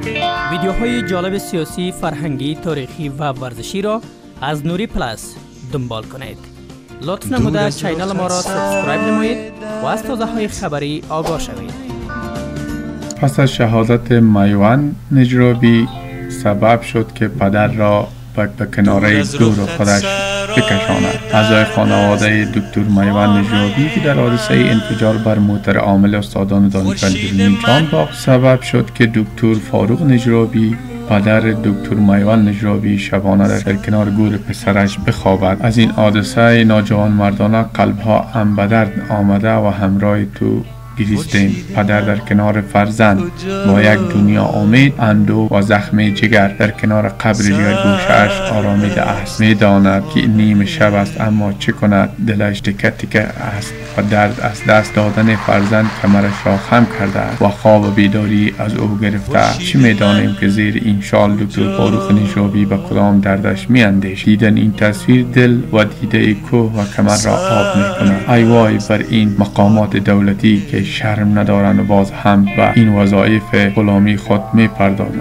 ویدیوهای جالب سیاسی، فرهنگی، تاریخی و ورزشی را از نوری پلاس دنبال کنید. لطف نموده چینل ما را سابسکرایب نمایید و از تازه های خبری آگاه شوید. پس از شهادت میوند نجرابی سبب شد که پدر را به کناره دور خودش بکشاند. اعضای خانواده دکتر میوند نجرابی که در حادثه انفجار بر موتر عامل استادان دانشگاه علمی جان باخت سبب شد که دکتر فاروق نجرابی پدر دکتر میوند نجرابی شبانه در کنار گور پسراش بخوابد. از این حادثه ناجوان مردانه قلبها هم به درد آمده و همراه تو گریستیم. پدر در کنار فرزند با یک دنیا امید، اندوه و زخم جگر در کنار قبر جگرگوشه‌اش آرامیده است. میداند که نیم شب است، اما چه کند، دلش تکه تکه است و درد از دست دادن فرزند کمرش را خم کرده است و خواب بیداری از او گرفته. چه میدانیم که زیر این شال دکتر فاروق نجرابی به کدام دردش میاندیشد. دیدن این تصویر دل و دیده کوه و کمر را آب میکند. ای وای بر این مقامات دولتی که شرم ندارند و باز هم به این وظایف غلامی خود میپردازند.